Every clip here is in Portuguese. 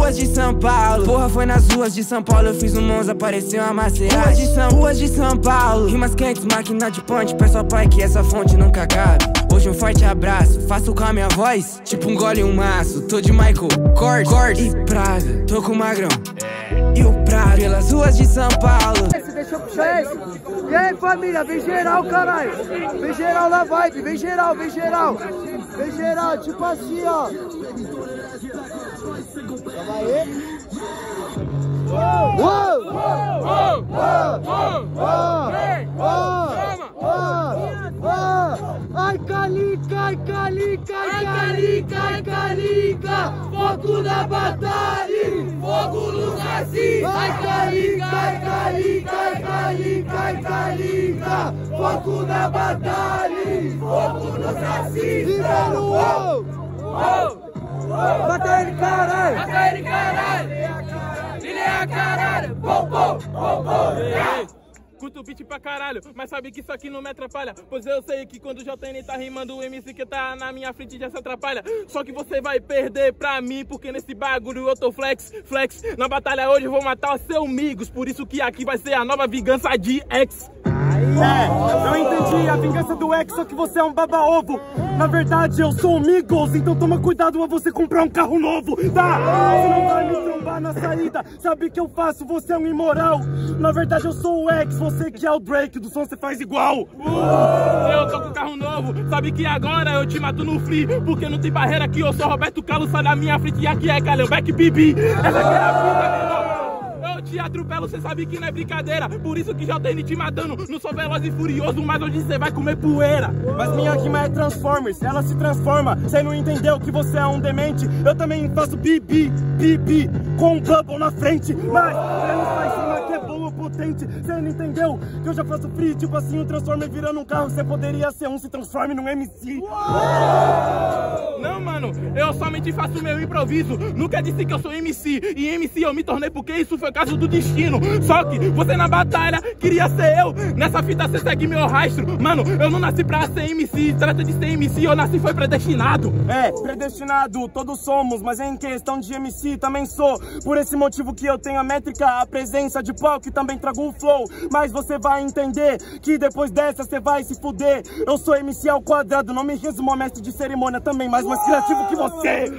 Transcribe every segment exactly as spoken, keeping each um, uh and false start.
ruas de São Paulo. Porra, foi nas ruas de São Paulo. Eu fiz um Monza, pareceu uma Maserati. Ruas de São, ruas de São Paulo. Rimas quentes, máquina de ponte. Peço ao pai que essa fonte nunca acabe. Hoje um forte abraço, faço com a minha voz tipo um gole e um maço. Tô de Michael, Kors, Kors e Prada. Tô com o Magrão e o Prado pelas ruas de São Paulo. Deixa eu puxar esse. E aí, família, vem geral, caralho. Vem geral na vibe, vem geral, vem geral. Vem geral, tipo assim, ó. Calma aí. Uou! Uou! Uou! Ai, calica, ai, calica, ai, calica, ai, calica. Fogo na batalha, fogo no Saci. Ai, calica, ai, calica, ai, calica, ai, calica. Fogo na batalha, fogo no Saci. Vivendo, uou! Uou! Mata ele, caralho! Mata ele, caralho! Ele é a caralho! Pô, pô, pô, pô! Curto o beat pra caralho, mas sabe que isso aqui não me atrapalha. Pois eu sei que quando o J N tá rimando, o M C que tá na minha frente já se atrapalha. Só que você vai perder pra mim, porque nesse bagulho eu tô flex, flex. Na batalha hoje eu vou matar os seus amigos, por isso que aqui vai ser a nova vingança de X. É, eu entendi a vingança do X, só que você é um baba-ovo. Na verdade eu sou o Migos, então toma cuidado a você comprar um carro novo, tá? Você não vai me trombar na saída, sabe que eu faço, você é um imoral. Na verdade eu sou o X, você que é o Drake, do som você faz igual. uh, Eu tô com carro novo, sabe que agora eu te mato no free. Porque não tem barreira aqui, eu sou Roberto Carlos, sai da minha frente e aqui é Calhambeck Bibi. Essa aqui é a vida, meu irmão. Eu te atropelo, cê sabe que não é brincadeira. Por isso que já tem te matando. Não sou veloz e furioso, mas hoje cê vai comer poeira. Mas minha rima é Transformers, ela se transforma. Cê não entendeu que você é um demente. Eu também faço bibi, bibi, com um bubble na frente. Mas eu não faz rima que é boa, potente. Cê não entendeu que eu já faço free. Tipo assim, um Transformer virando um carro. Cê poderia ser um, se transforme num M C. Uou! Não, mano, eu somente faço meu improviso. Nunca disse que eu sou M C. E M C eu me tornei porque isso foi caso do destino. Só que você na batalha queria ser eu. Nessa fita você segue meu rastro. Mano, eu não nasci pra ser M C. Trata de ser M C, eu nasci foi predestinado. É, predestinado, todos somos. Mas em questão de M C também sou. Por esse motivo que eu tenho a métrica, a presença de palco e também trago um flow. Mas você vai entender que depois dessa você vai se fuder. Eu sou M C ao quadrado, não me resumo a mestre de cerimônia também, mas mais criativo que você.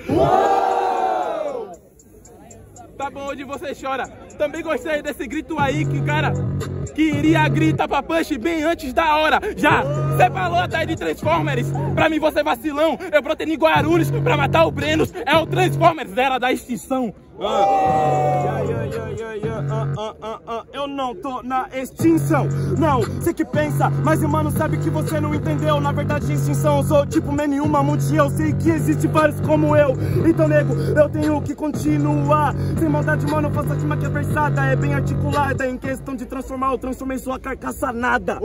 Uou! Tá bom, onde você chora. Também gostei desse grito aí que o cara queria gritar pra punch bem antes da hora. Já, cê falou até de Transformers. Pra mim você é vacilão. Eu brotei em Guarulhos pra matar o Brenos. É o Transformers, era da extinção. Ah. Yeah, yeah, yeah, yeah. Uh, uh, uh, uh. Eu não tô na extinção. Não, você que pensa, mas o mano sabe que você não entendeu. Na verdade, extinção, eu sou tipo nenhum mamute. Eu sei que existe vários como eu. Então, nego, eu tenho que continuar. Sem maldade, mano, eu faço a rima que é versada. É bem articulada. Em questão de transformar, eu transformei sua carcaça nada.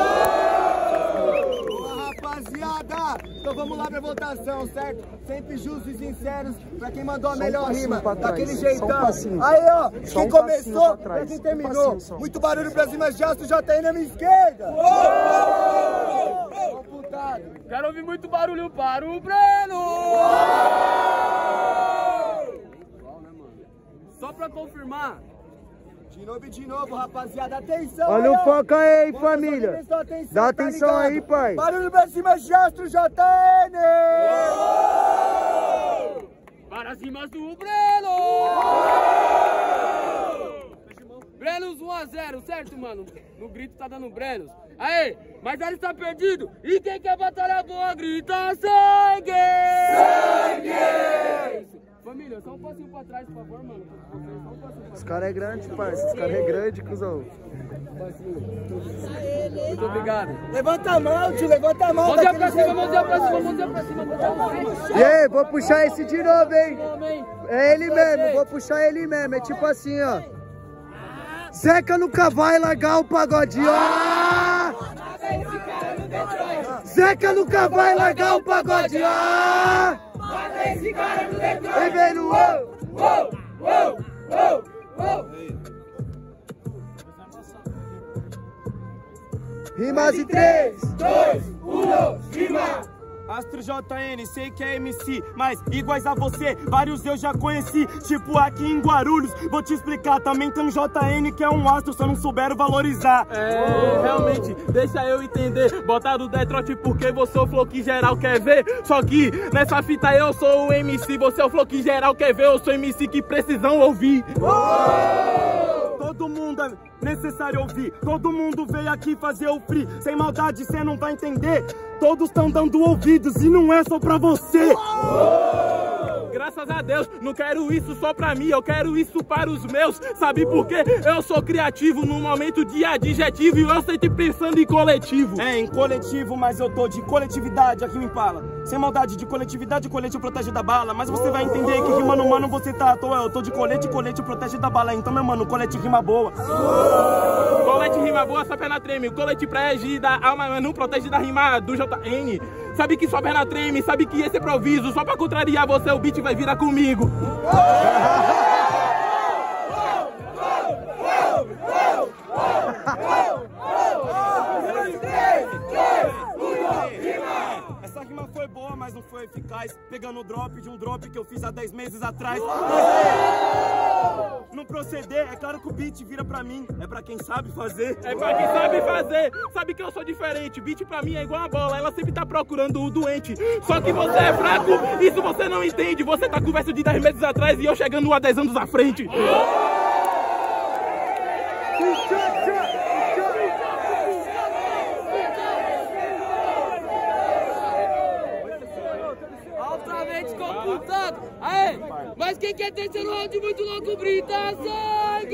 Rapaziada, então vamos lá pra votação, certo? Sempre justos e sinceros pra quem mandou a melhor rima, daquele jeitão. Um aí, ó, quem um começou pra, pra quem terminou. Um Muito barulho pra cima de aço, J N na minha esquerda. Ô, putado. Quero ouvir muito barulho para o Breno. Só pra confirmar. De novo e de novo, rapaziada, atenção! Olha aí, o foco aí, ó. família! Atenção, atenção, Dá tá atenção ligado? aí, pai! Barulho pra cima de Astro J N! Para cima do Breno! Brenos um a zero, certo, mano? No grito tá dando Brenos. Aê, mas ele está perdido. E quem quer batalha boa, grita sangue! Sangue! Família, só um passinho pra trás, por favor, mano. Só um passinho pra Os caras é grande, parça. Os caras é grande, cuzão. Muito obrigado. Levanta a mão, tio, levanta a mão. Mãozinha pra cima, mãozinha pra cima, mãozinha pra cima, mãozinha pra cima. E aí, vou puxar esse de novo, hein? É ele mesmo, vou puxar ele mesmo. É tipo assim, ó. Zeca nunca vai largar o pagode, ó! Zeca nunca vai largar o pagode, ó! Mata esse cara no Detroit! Vem vendo, uou! Uou! Uou! Uou! Uou! Rimas em três, dois, um, rima! Astro J N, sei que é M C, mas iguais a você, vários eu já conheci, tipo aqui em Guarulhos. Vou te explicar, também tem um J N que é um astro, só não souberam valorizar. É, realmente, deixa eu entender. Botaram o Detroit porque você é o flow que geral quer ver. Só que nessa fita eu sou o M C, você é o flow que geral quer ver. Eu sou M C que precisam ouvir. Todo mundo é necessário ouvir, todo mundo veio aqui fazer o free. Sem maldade cê não vai entender, todos estão dando ouvidos e não é só pra você. Graças a Deus, não quero isso só pra mim, eu quero isso para os meus. Sabe por quê? Eu sou criativo no momento de adjetivo e eu sempre pensando em coletivo. É, em coletivo, mas eu tô de coletividade, aqui me fala. Sem maldade, de coletividade, colete protege da bala. Mas você vai entender que rimando, mano, você tá à toa. Eu tô de colete, colete protege da bala. Então, meu mano, colete rima boa. Colete rima boa, sua perna treme. O colete protege da alma, mas não protege da rima do J N. Sabe que sua perna treme, sabe que esse improviso, só pra contrariar você, o beat vai virar comigo. Essa rima foi boa, mas não foi eficaz. Pegando o drop de um drop que eu fiz há dez meses atrás. Não proceder, é claro que o beat vira pra mim. É pra quem sabe fazer. É pra quem sabe fazer. Sabe que eu sou diferente. Beat pra mim é igual a bola, ela sempre tá procurando o doente. Só que você é fraco, isso você não entende. Você tá com verso de dez meses atrás e eu chegando a dez anos à frente. Altamente computado. Aê, mas quem quer terceiro round muito louco grita sangue!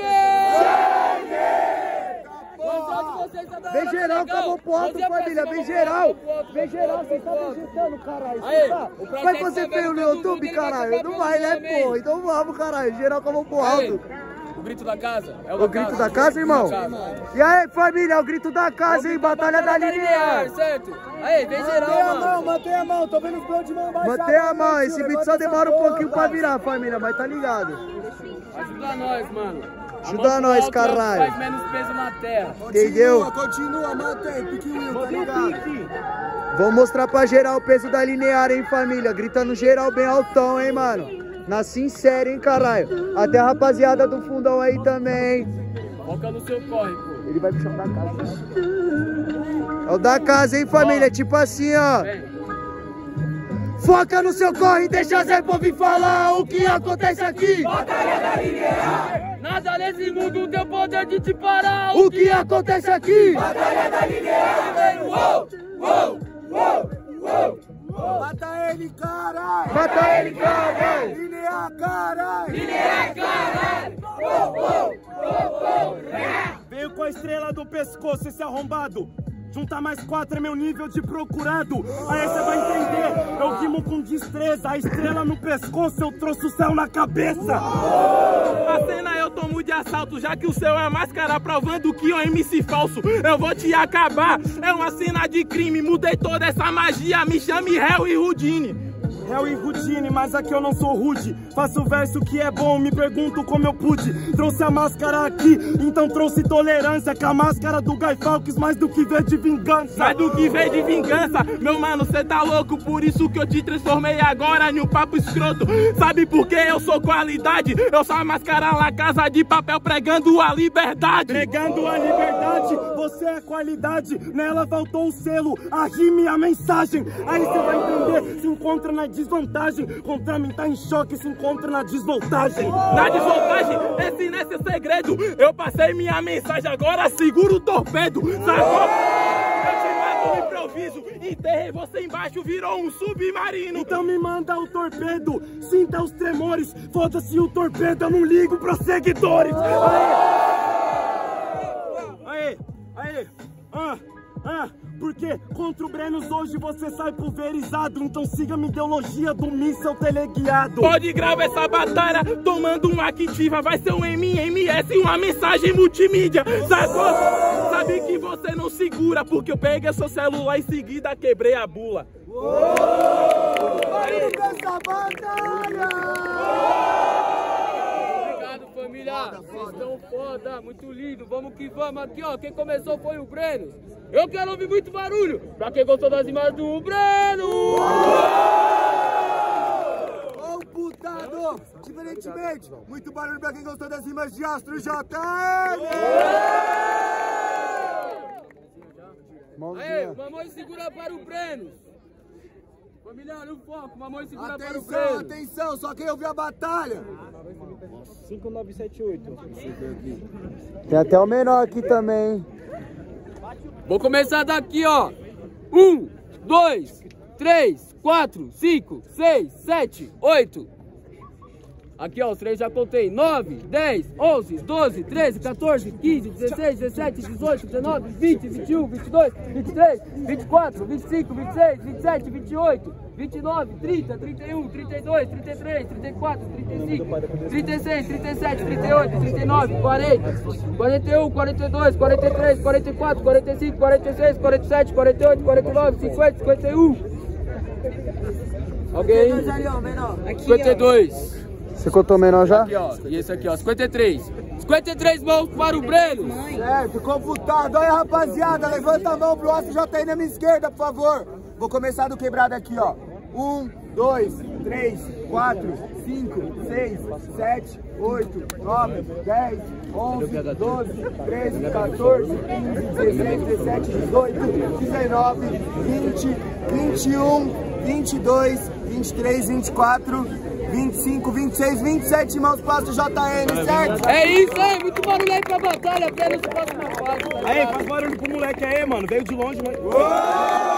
Vem geral, acabou pro alto, família. Vem geral. Vem geral, você tá vegetando, caralho. Vai fazer feio no YouTube, caralho? Não vai, né, pô? Então vamos, caralho. Geral, acabou pro alto. O grito da casa? É o grito da casa, irmão? E aí, família, é o grito da casa, hein? Batalha da linear. Certo? Aí, vem geral, mantém a mão, mantém a mão. Tô vendo os blocos de mão baixar. Mantém a mão. Esse beat só demora um pouquinho pra virar, família, mas tá ligado. Ajuda nós, mano. Ajuda nós, caralho. Faz menos peso na terra. Entendeu? Continua, mantém, pique-will, tá ligado? Vou mostrar pra geral o peso da linear, hein, família. Gritando geral bem altão, hein, mano. Na sincera, hein, caralho. Até a rapaziada do fundão aí também, hein. Foca no seu corre, pô. Ele vai puxar o da casa. É o da casa, hein, família. Tipo assim, ó. Vem. Foca no seu corre, deixa Zé Povo falar o que acontece aqui. Batalha da linear. Nada nesse mundo tem o poder de te parar. O que acontece aqui? Batalha da linear. Uou, uou, uou, uou. Mata ele, caralho! Mata ele, caralho! Linear, caralho! Linear, caralho! Veio com a estrela do pescoço, esse arrombado. Juntar mais quatro é meu nível de procurado. Aí você vai entender, eu rimo com destreza. A estrela no pescoço, eu trouxe o céu na cabeça. A cena eu tomo de assalto, já que o seu é máscara, provando que é um M C falso. Eu vou te acabar, é uma cena de crime. Mudei toda essa magia, me chame Hell e Houdini. Hell e Houdini, mas aqui eu não sou rude. Faço verso que é bom, me pergunto como eu pude. Trouxe a máscara aqui, então trouxe tolerância. Com a máscara do Guy Fawkes, mais do que ver de vingança. Mais do que ver de vingança, meu mano, cê tá louco. Por isso que eu te transformei agora em um papo escroto. Sabe por que eu sou qualidade? Eu sou a máscara lá, casa de papel, pregando a liberdade. Pregando a liberdade, você é qualidade. Nela faltou o selo, a rima e a mensagem. Aí você vai entender, se encontra na desvantagem. Contra mim tá em choque, se encontra na desvoltagem. Na desvoltagem, esse nesse segredo. Eu passei minha mensagem, agora segura o torpedo. Sacou? Eu te mato no improviso, enterrei você embaixo, virou um submarino. Então me manda o torpedo, sinta os tremores. Foda-se o torpedo, eu não ligo pros seguidores. Aê, aê, aê, ah, ah. Porque contra o Brenos hoje você sai pulverizado. Então siga a ideologia do míssel teleguiado. Pode gravar essa batalha tomando uma Activa. Vai ser um M M S e uma mensagem multimídia. Sacou? Sabe que você não segura, porque eu peguei seu celular e em seguida quebrei a bula. Olha essa batalha! Obrigado, família! foda, vocês estão foda, muito lindo, vamos que vamos. Aqui ó, quem começou foi o Breno. Eu quero ouvir muito barulho pra quem gostou das imagens do Breno. Ô putado, diferentemente, muito barulho pra quem gostou das imagens de Astro J M. Aê, mamãe segura para o Breno. Família, no foco, mamãe segura atenção, para o Breno. Atenção, só quem ouviu a batalha. cinco nove sete oito. Tem até o menor aqui também, hein? Vou começar daqui, ó. Um, dois, três, quatro, cinco, seis, sete, oito. Aqui, ó, os três já contei. nove, dez, onze, doze, treze, quatorze, quinze, dezesseis, dezessete, dezoito, dezenove, vinte, vinte e um, vinte e dois, vinte e três, vinte e quatro, vinte e cinco, vinte e seis, vinte e sete, vinte e oito, vinte e nove, trinta, trinta e um, trinta e dois, trinta e três, trinta e quatro, trinta e cinco, trinta e seis, trinta e sete, trinta e oito, trinta e nove, quarenta, quarenta e um, quarenta e dois, quarenta e três, quarenta e quatro, quarenta e cinco, quarenta e seis, quarenta e sete, quarenta e oito, quarenta e nove, cinquenta, cinquenta e um. Alguém? cinquenta e dois. Você contou menor já? Aqui, ó. E esse aqui, ó. cinquenta e três. cinquenta e três mãos para o Breno. Certo, computado. Aí, rapaziada, levanta a mão pro Astro J M na minha esquerda, por favor. Vou começar do quebrado aqui, ó. Um, dois, três, quatro, cinco, seis, sete, oito, nove, dez, onze, doze, treze, quatorze, quinze, dezesseis, dezessete, dezoito, dezenove, vinte, vinte e um, vinte e dois, vinte e três, vinte e quatro, vinte e cinco, vinte e seis, vinte e sete mãos para o J M, certo? É isso aí, muito barulho aí pra batalha, até nos próximos fase. Aí, faz barulho pro moleque aí, mano. Veio de longe, mas...